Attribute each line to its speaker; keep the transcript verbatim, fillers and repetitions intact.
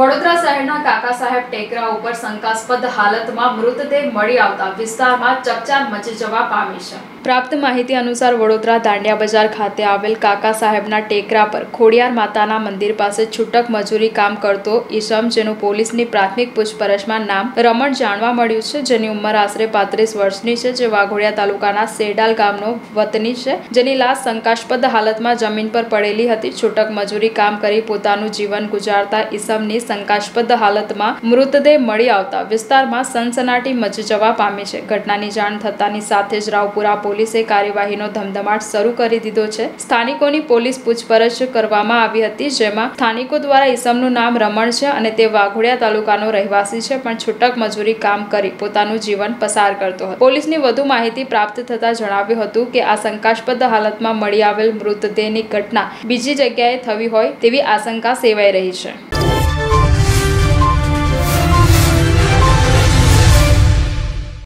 Speaker 1: વડોદરા શહેરના કાકા સાહેબ ટેકરા ઉપર શંકાસ્પદ હાલતમાં મૃતદેહ મળી આવતા વિસ્તારમાં ચકચાર મચી જવા પામી છે। પ્રાપ્ત માહિતી અનુસાર વડોદરા દાંડિયા બજાર ખાતે આવેલ કાકા સાહેબના ટેકરા પર ખોડિયાર માતાના મંદિર પાસે છૂટક મજૂરી કામ કરતો ઈસમ, જેનું પોલીસની પ્રાથમિક પૂછપરછમાં નામ રમણ જાણવા મળ્યું છે, જેની ઉંમર આશરે પાંત્રીસ વર્ષની છે, જે વાઘોડિયા તાલુકાના સેડાલ ગામનો વતની છે, જેની લાશ શંકાસ્પદ હાલતમાં જમીન પર પડેલી હતી। છૂટક મજૂરી કામ કરી પોતાનું જીવન ગુજારતા ઈસમની શંકાસ્પદ હાલતમાં મૃતદેહ મળી આવતા વિસ્તારમાં સનસનાટી મચી જવા પામી છે। ઘટનાની જાણ થતાની સાથે જ રાવપુરા પોલીસે કાર્યવાહીનો ધમધમાટ શરૂ કરી દીધો છે। સ્થાનિકોની પોલીસ પૂછપરછ કરવામાં આવી હતી, જેમાં સ્થાનિકો દ્વારા ઈસમનું નામ રમણ છે અને તે વાઘોડિયા તાલુકાનો રહેવાસી છે, પણ છૂટક મજૂરી કામ કરી પોતાનું જીવન પસાર કરતો હતો। પોલીસની વધુ માહિતી પ્રાપ્ત થતા જણાવ્યું હતું કે આ શંકાસ્પદ હાલતમાં મળી આવેલ મૃતદેહની ઘટના બીજી જગ્યાએ થવી હોય તેવી આશંકા સેવાઈ રહી છે।